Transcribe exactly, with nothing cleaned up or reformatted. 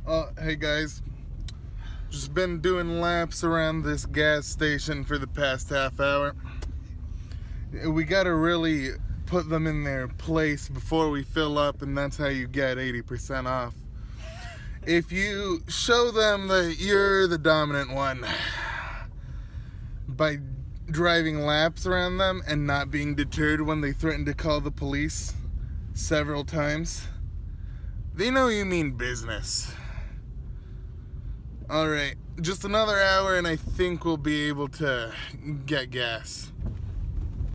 Oh, hey guys. Just been doing laps around this gas station for the past half hour. We gotta really put them in their place before we fill up, and that's how you get eighty percent off. If you show them that you're the dominant one by driving laps around them and not being deterred when they threaten to call the police several times, they know you mean business. Alright, just another hour and I think we'll be able to get gas.